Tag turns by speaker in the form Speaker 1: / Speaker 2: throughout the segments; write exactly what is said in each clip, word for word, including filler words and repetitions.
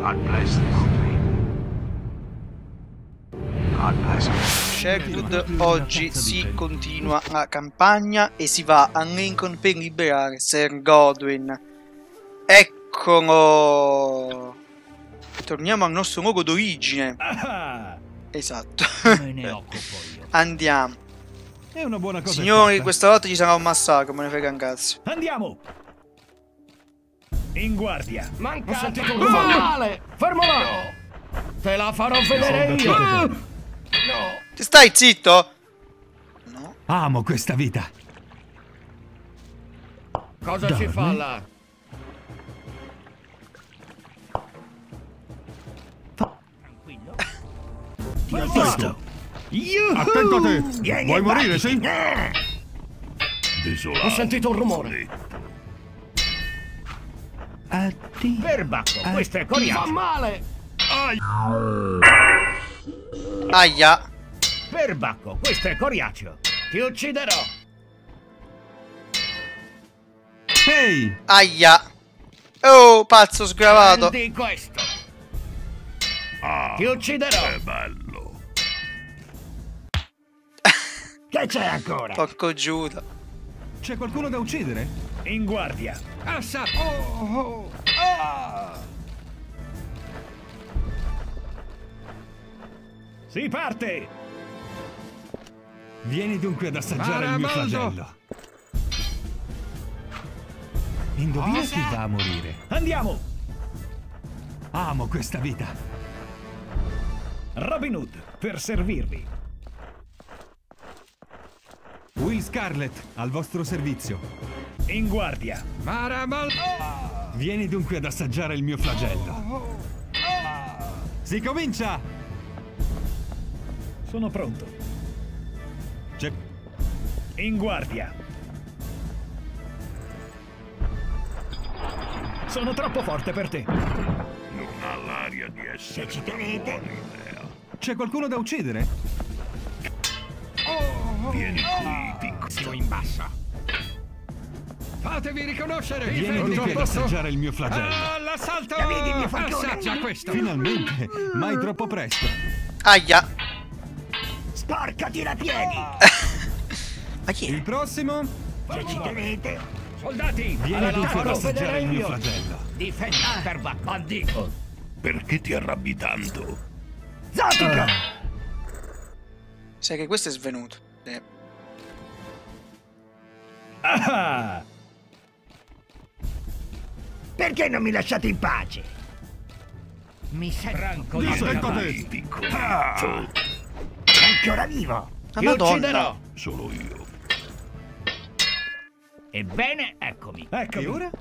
Speaker 1: God bless this dream. God bless it.
Speaker 2: Sherwood, oggi si continua la campagna e si va a Lincoln per liberare Sir Godwin. Eccolo! Torniamo al nostro luogo d'origine. Esatto.
Speaker 3: Me ne occupo io.
Speaker 2: Andiamo.
Speaker 3: È una buona cosa.
Speaker 2: Signori, questa volta ci sarà un massacro, me ne frega un cazzo.
Speaker 3: Andiamo! In guardia!
Speaker 4: Manca! Ho sentito un rumore! Male! Fermo là! No. Te la farò vedere io! No!
Speaker 2: Ti stai zitto? No.
Speaker 3: Amo questa vita!
Speaker 4: Cosa
Speaker 3: Dormi?
Speaker 4: ci fa là?
Speaker 3: Tranquillo? Ti ho visto!
Speaker 5: Attento a te!
Speaker 4: Vieni
Speaker 5: Vuoi
Speaker 4: e
Speaker 5: morire, sì?
Speaker 4: Ho sentito un rumore!
Speaker 3: Addio!
Speaker 4: Perbacco, questo è coriaceo! Fa male!
Speaker 2: Aia.
Speaker 4: Perbacco, questo è coriaceo! Ti ucciderò!
Speaker 3: Ehi!
Speaker 2: Aia. Oh, pazzo sgravato.
Speaker 4: Prendi questo! Ti ucciderò!
Speaker 5: È bello.
Speaker 4: Che c'è ancora?
Speaker 2: Porco Giuda.
Speaker 3: C'è qualcuno da uccidere? In guardia!
Speaker 4: Assa! Oh, oh, ah.
Speaker 3: Si parte! Vieni dunque ad assaggiare il mio flagello. Indovina chi va a morire. Andiamo! Amo questa vita. Robin Hood, per servirvi. Will Scarlet, al vostro servizio. In guardia.
Speaker 4: Maramal...
Speaker 3: Vieni dunque ad assaggiare il mio flagello. Si comincia! Sono pronto. C'è... In guardia. Sono troppo forte per te.
Speaker 5: Non ha l'aria di essere
Speaker 4: ci
Speaker 5: una
Speaker 4: tenete.
Speaker 5: buona idea.
Speaker 3: C'è qualcuno da uccidere?
Speaker 5: Vieni qui, piccolo.
Speaker 4: Siamo in bassa. Fatevi riconoscere!
Speaker 3: Vieni dunque ad assaggiare il mio flagello.
Speaker 4: Ah, l'assalto! La vedi il mio falcone? Assaggia questo!
Speaker 3: Finalmente, mai troppo presto.
Speaker 2: Aia.
Speaker 4: Sporcati la piedi!
Speaker 2: Ma chi è?
Speaker 3: Il prossimo?
Speaker 4: Se ci tenete! Soldati!
Speaker 3: Vieni dunque ad assaggiare il mio flagello.
Speaker 4: Difendi per bandito!
Speaker 5: Perché ti arrabbi tanto?
Speaker 4: Zotica!
Speaker 2: Sai che questo è svenuto. Eh.
Speaker 3: Ah!
Speaker 4: Perché non mi lasciate in pace? Mi sento
Speaker 3: Franco
Speaker 4: di
Speaker 5: Attento a
Speaker 3: Vai.
Speaker 5: te, piccolo.
Speaker 4: ancora vivo!
Speaker 2: La
Speaker 4: Ti
Speaker 2: Madonna.
Speaker 4: ucciderò!
Speaker 5: Solo io.
Speaker 4: Ebbene, eccomi!
Speaker 3: Ecco. E ora?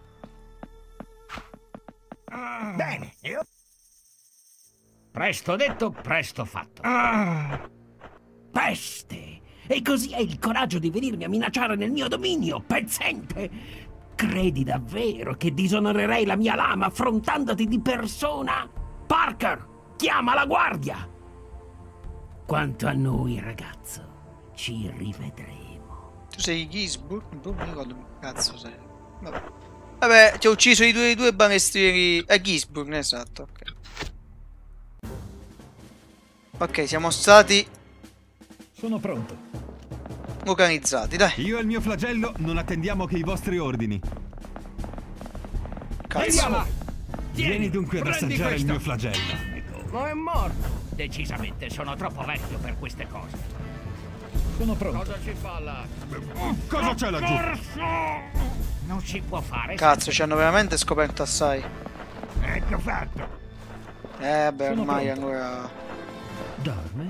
Speaker 4: Bene, io... Presto detto, presto fatto. Peste! E così hai il coraggio di venirmi a minacciare nel mio dominio, pezzente! Credi davvero che disonorerei la mia lama affrontandoti di persona? Parker, chiama la guardia! Quanto a noi, ragazzo, ci rivedremo.
Speaker 2: Tu sei Gisburg? Non mi ricordo che cazzo sei. Vabbè. Vabbè, ti ho ucciso i due, i due balestieri. A Gisburg, esatto. Ok. Ok, siamo stati
Speaker 3: Sono pronto.
Speaker 2: localizzati, dai.
Speaker 3: Io e il mio flagello non attendiamo che i vostri ordini.
Speaker 2: Cazzo.
Speaker 3: Vieni dunque ad
Speaker 4: prendi
Speaker 3: assaggiare il
Speaker 4: questo.
Speaker 3: mio flagello.
Speaker 4: Ma è morto! Decisamente sono troppo vecchio per queste cose.
Speaker 3: Sono pronto.
Speaker 4: Cosa ci fa là?
Speaker 5: Cosa c'è laggiù?
Speaker 4: Non si può fare.
Speaker 2: Cazzo, ci hanno veramente scoperto assai.
Speaker 4: Ecco fatto.
Speaker 2: Eh beh,
Speaker 3: Sono
Speaker 2: ormai
Speaker 3: pronto.
Speaker 2: ancora.
Speaker 3: Dorme?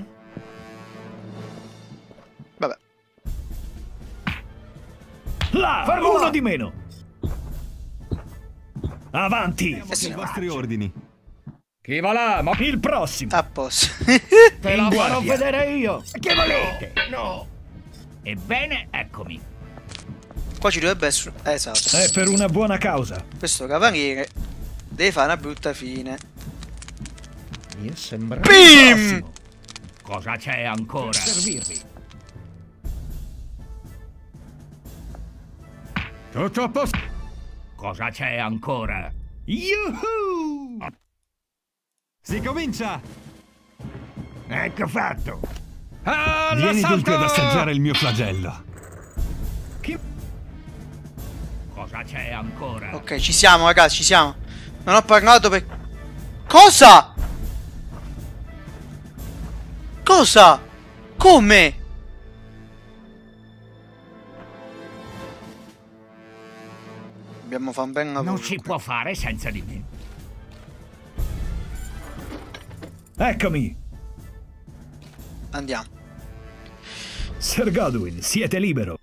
Speaker 2: Vabbè.
Speaker 3: Là!
Speaker 4: Fermo
Speaker 3: Uno
Speaker 4: là!
Speaker 3: di meno! Avanti!
Speaker 2: Eh sì,
Speaker 3: I vostri ordini.
Speaker 4: Chi va là? Ma
Speaker 3: Il prossimo!
Speaker 2: A posto.
Speaker 4: te
Speaker 3: in
Speaker 4: la farò
Speaker 3: guardia.
Speaker 4: vedere io! Che volete? No! Ebbene, eccomi.
Speaker 2: Qua ci dovrebbe essere. Esatto.
Speaker 3: È per una buona causa.
Speaker 2: Questo cavaliere deve fare una brutta fine.
Speaker 3: Mi sembra.
Speaker 2: Bim!
Speaker 4: Cosa c'è ancora?
Speaker 3: Servirvi.
Speaker 4: Tutto a posto. Cosa c'è ancora?
Speaker 3: Yuhu! Si comincia!
Speaker 4: Ecco fatto.
Speaker 3: Vieni dunque ad assaggiare il mio flagello.
Speaker 4: Cosa c'è ancora?
Speaker 2: Ok, ci siamo, ragazzi, ci siamo. Non ho parlato per... Cosa? Cosa? Come? Dobbiamo fare un bel lavoro.
Speaker 4: Non si può fare senza di me.
Speaker 3: Eccomi!
Speaker 2: Andiamo.
Speaker 3: Sir Godwin, siete libero.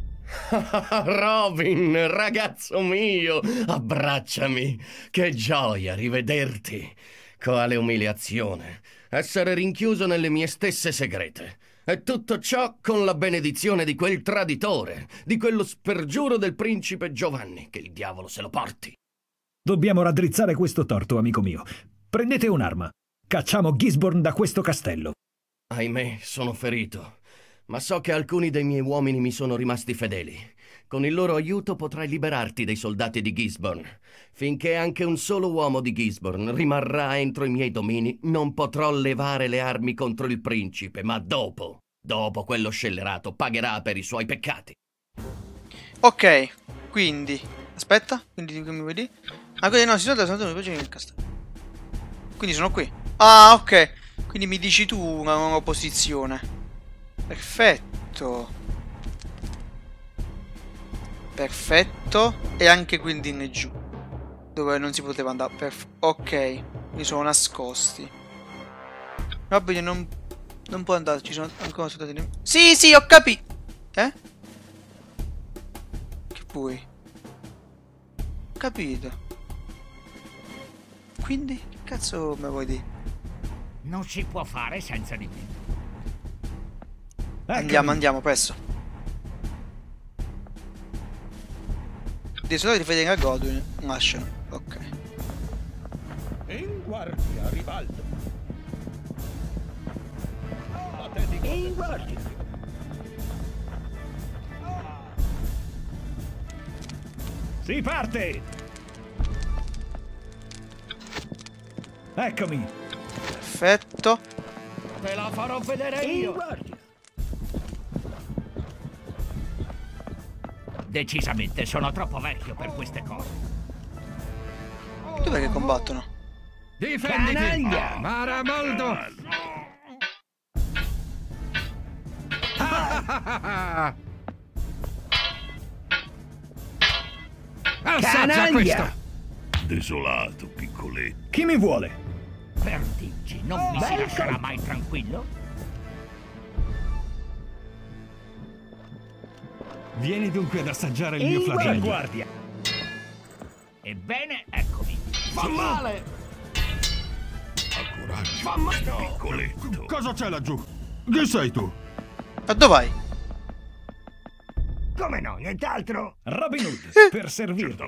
Speaker 6: Robin, ragazzo mio, abbracciami. Che gioia rivederti. Quale umiliazione. Essere rinchiuso nelle mie stesse segrete. E tutto ciò con la benedizione di quel traditore, di quello spergiuro del principe Giovanni, che il diavolo se lo porti.
Speaker 3: Dobbiamo raddrizzare questo torto, amico mio. Prendete un'arma. Cacciamo Gisborne da questo castello.
Speaker 6: Ahimè, sono ferito. Ma so che alcuni dei miei uomini mi sono rimasti fedeli. Con il loro aiuto potrai liberarti dei soldati di Gisborne. Finché anche un solo uomo di Gisborne rimarrà entro i miei domini, non potrò levare le armi contro il principe, ma dopo, dopo quello scellerato pagherà per i suoi peccati.
Speaker 2: Ok, quindi... Aspetta, quindi che mi vuoi dire? Ah, quindi no, si sono dato una pagina nel castello. Quindi sono qui. Ah, ok. Quindi mi dici tu una nuova posizione. Perfetto. Perfetto. E anche quindi in giù, dove non si poteva andare. Perf ok. Mi sono nascosti. Vabbè, non, non può andare. Ci sono ancora soldati nemici. Sì, sì, ho capito. Eh? Che vuoi? Ho capito. Quindi, che cazzo me vuoi dire?
Speaker 4: Non si può fare senza di me.
Speaker 2: Andiamo, andiamo, presto. Dei soldati di Federica Godwin nascono. Ok.
Speaker 5: In guardia, Ribaldo.
Speaker 4: In guardia.
Speaker 3: Si parte! Eccomi!
Speaker 2: Perfetto.
Speaker 6: Te la farò vedere
Speaker 4: In
Speaker 6: io.
Speaker 4: guardia. Decisamente sono troppo vecchio per queste cose.
Speaker 2: Dov'è che combattono?
Speaker 6: Difenditi.
Speaker 4: Canaglia!
Speaker 6: Maraboldo. Assaggia questo.
Speaker 5: Desolato, piccoletto.
Speaker 3: Chi mi vuole?
Speaker 4: Vertiggi, non mi si lascerà mai tranquillo?
Speaker 3: Vieni dunque ad assaggiare il mio
Speaker 4: In
Speaker 3: flagello.
Speaker 4: guardia. Ebbene, eccomi.
Speaker 6: Fa male.
Speaker 5: Ha coraggio, piccoletto. Cosa c'è laggiù? Chi sei tu?
Speaker 2: Ma dove vai?
Speaker 4: Come no, nient'altro?
Speaker 3: Robin Hood, per servirti.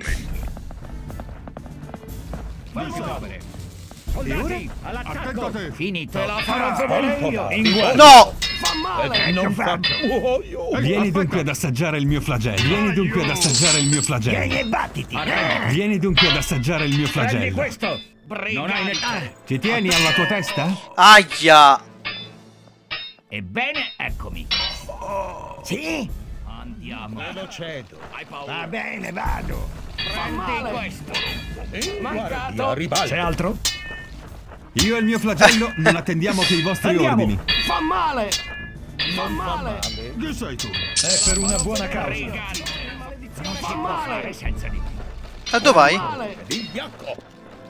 Speaker 4: Soldati, all'attacco.
Speaker 5: Attento a te.
Speaker 4: Finito. Te la farò vedere io.
Speaker 3: In guardia.
Speaker 2: No!
Speaker 6: Fa male.
Speaker 3: Non fatto. Vieni dunque ad assaggiare il mio flagello. Vieni dunque ad assaggiare il mio
Speaker 4: Vieni
Speaker 3: flagello.
Speaker 4: e battiti.
Speaker 3: Vieni dunque ad assaggiare il mio
Speaker 4: Prendi
Speaker 3: flagello.
Speaker 4: questo. Non hai ne...
Speaker 3: Ci tieni alla tua testa?
Speaker 2: Aia!
Speaker 4: Ebbene, eccomi. Sì? Andiamo.
Speaker 6: Lo cedo. Hai paura.
Speaker 4: Va bene, vado.
Speaker 6: Prendi questo. Mancato.
Speaker 3: C'è altro? Io e il mio flagello non attendiamo che i vostri
Speaker 4: Andiamo.
Speaker 3: ordini.
Speaker 6: Fa male. Fa male.
Speaker 5: Chi sei tu?
Speaker 3: È per una buona causa.
Speaker 4: Brigante. Non si può fare senza di me.
Speaker 2: Ma dove vai?
Speaker 6: Male.
Speaker 5: Il bianco.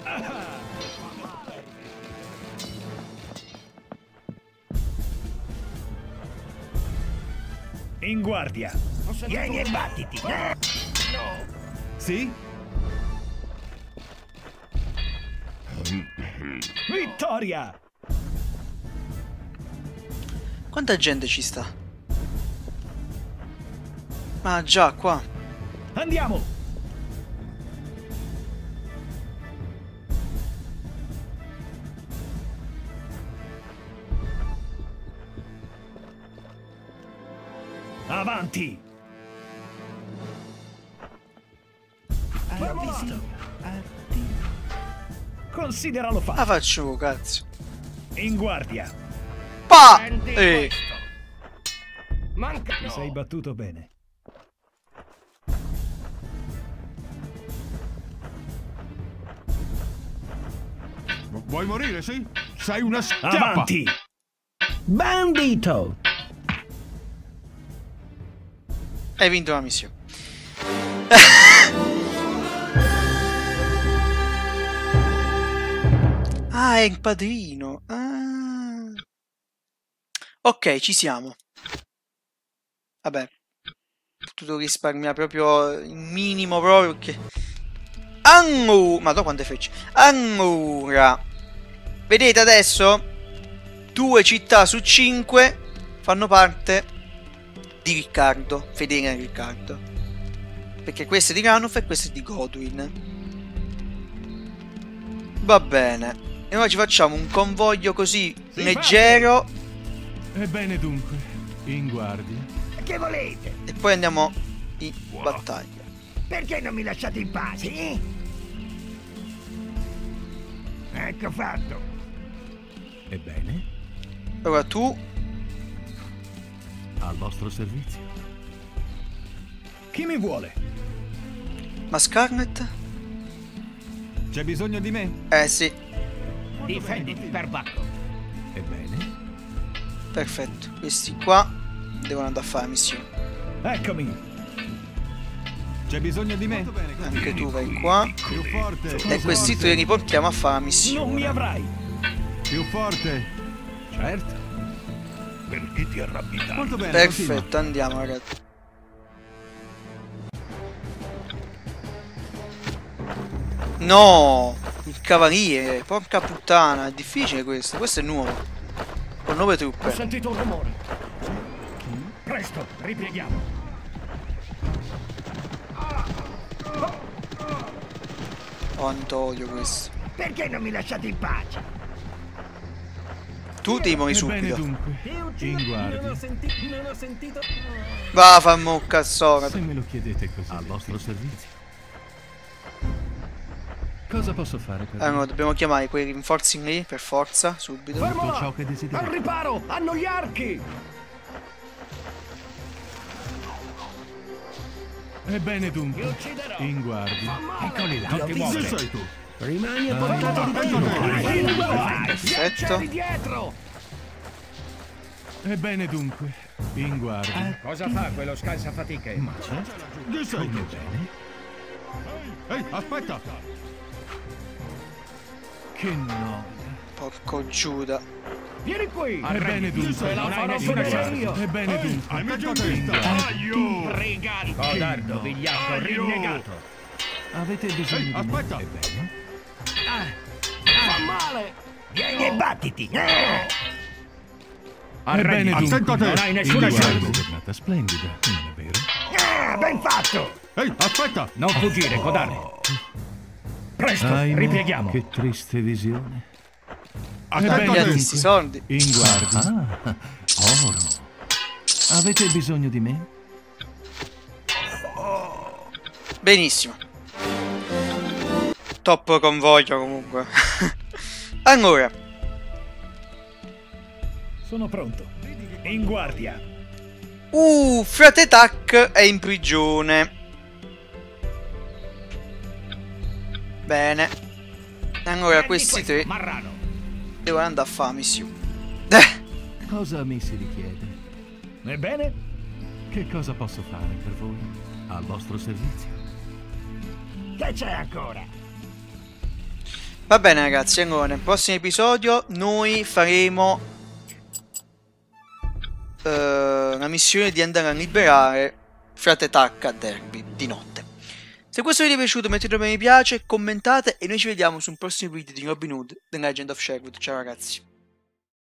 Speaker 3: In guardia.
Speaker 4: Vieni e battiti.
Speaker 3: Sì? Vittoria!
Speaker 2: Quanta gente ci sta? Ah già, qua.
Speaker 3: Andiamo! Avanti!
Speaker 4: Hai visto?
Speaker 3: Consideralo fatto.
Speaker 2: La faccio, cazzo.
Speaker 3: In guardia.
Speaker 2: Pa!
Speaker 4: Prendi
Speaker 2: Eh.
Speaker 4: questo. Manca.
Speaker 3: Ti sei battuto bene.
Speaker 5: Vuoi morire, sì? Sei una schiappa!
Speaker 3: Avanti!
Speaker 4: Bandito!
Speaker 2: Hai vinto la missione. Ah, è il padrino. Ah. Ok, ci siamo. Vabbè. Ho potuto risparmiare proprio il minimo proprio perché... Angu! Madonna quante frecce. Allora. Vedete adesso? Due città su cinque fanno parte di Riccardo. Fedele a Riccardo. Perché questo è di Ranulf e questo è di Godwin. Va bene. E ora ci facciamo un convoglio così leggero.
Speaker 5: Ebbene dunque, in guardia.
Speaker 4: Che volete?
Speaker 2: E poi andiamo in battaglia.
Speaker 4: Perché non mi lasciate in pace, eh? Ecco fatto.
Speaker 5: Ebbene,
Speaker 2: Ora tu.
Speaker 5: al vostro servizio.
Speaker 3: Chi mi vuole?
Speaker 2: Ma Scarlet?
Speaker 5: C'è bisogno di me?
Speaker 2: Eh sì.
Speaker 4: Difenditi, perbacco.
Speaker 5: Ebbene,
Speaker 2: Perfetto. Questi qua devono andare a fare la missione.
Speaker 3: Eccomi.
Speaker 5: c'è bisogno di me?
Speaker 2: Anche tu vai qua.
Speaker 5: Più forte.
Speaker 2: E questi tre li portiamo a fare la missione.
Speaker 3: Non mi avrai.
Speaker 5: Più forte.
Speaker 3: Certo.
Speaker 5: Perché ti arrabbi tanto? Molto bene.
Speaker 2: Perfetto, andiamo ragazzi. No! Il cavaliere, porca puttana, è difficile questo. Questo è nuovo. Con nuove
Speaker 4: Ho
Speaker 2: truppe.
Speaker 4: sentito un rumore. Presto, ripieghiamo.
Speaker 2: Quanto odio questo.
Speaker 4: Perché non mi lasciate in pace?
Speaker 2: Tu devi morire
Speaker 5: Ebbene
Speaker 2: subito.
Speaker 5: dunque, in guardia.
Speaker 4: Non ho sentito.
Speaker 2: Va, fammi un cazzola.
Speaker 5: Se me lo chiedete così. Al vostro servizio. Cosa posso fare per
Speaker 2: Allora,
Speaker 5: voi?
Speaker 2: dobbiamo chiamare quei rinforzi lì, per forza, subito.
Speaker 5: Tutto ciò che desiderate.
Speaker 4: riparo! Hanno gli archi!
Speaker 5: Ebbene dunque,
Speaker 4: ucciderò.
Speaker 5: in guardia.
Speaker 4: Eccoli là,
Speaker 5: Chi sei tu?
Speaker 4: Rimani a
Speaker 5: Ah,
Speaker 4: portata di
Speaker 5: ecco
Speaker 4: mano.
Speaker 2: Perfetto.
Speaker 4: dietro!
Speaker 5: Ebbene dunque, in guardia.
Speaker 4: Cosa fa quello scalzafatiche?
Speaker 5: Ma certo. Chi sei tu? Bene. Ehi, aspetta!
Speaker 6: Che no.
Speaker 2: Porco Giuda.
Speaker 4: Vieni qui!
Speaker 5: Ebbene dunque,
Speaker 4: la farò
Speaker 5: in
Speaker 4: pure
Speaker 5: guardia.
Speaker 4: io.
Speaker 5: Ebbene dunque,
Speaker 7: Hai mai già
Speaker 5: in
Speaker 7: vista?
Speaker 5: guardia.
Speaker 7: Aio!
Speaker 4: Brigante! Codardo, vigliacco,
Speaker 7: Aio!
Speaker 4: rinnegato!
Speaker 5: Avete bisogno
Speaker 7: Ehi,
Speaker 5: di me?
Speaker 7: aspetta!
Speaker 5: Ebbene.
Speaker 4: Fa male! Vieni e battiti!
Speaker 5: Ebbene dunque,
Speaker 7: Attento a te!
Speaker 4: Non hai
Speaker 5: in
Speaker 4: nessuna
Speaker 5: guardia.
Speaker 4: chance!
Speaker 5: Giornata splendida, non è vero?
Speaker 4: Ah, ben fatto!
Speaker 7: Ehi, aspetta!
Speaker 4: Non fuggire, codardo! Presto,
Speaker 5: Ahimè,
Speaker 4: ripieghiamo!
Speaker 5: che triste visione.
Speaker 7: Attento
Speaker 5: Ebbene
Speaker 7: a
Speaker 2: Pigliati
Speaker 7: te!
Speaker 2: sti soldi.
Speaker 5: In guardia. Ah, oro. Avete bisogno di me?
Speaker 2: Benissimo. Top convoglio comunque. Allora.
Speaker 3: Sono pronto. In guardia.
Speaker 2: Uh, Frate Tac è in prigione. Bene. Allora questi tre
Speaker 4: Marrano!
Speaker 2: devono andare a fare la missione.
Speaker 5: Cosa mi si richiede?
Speaker 3: Ebbene?
Speaker 5: Che cosa posso fare per voi? Al vostro servizio.
Speaker 4: Che c'è ancora?
Speaker 2: Va bene ragazzi, allora nel prossimo episodio noi faremo uh, la missione di andare a liberare Frate Tac a Derby di notte. Se questo video vi è piaciuto mettete un mi piace, commentate e noi ci vediamo su un prossimo video di Robin Hood The Legend of Sherwood. Ciao ragazzi.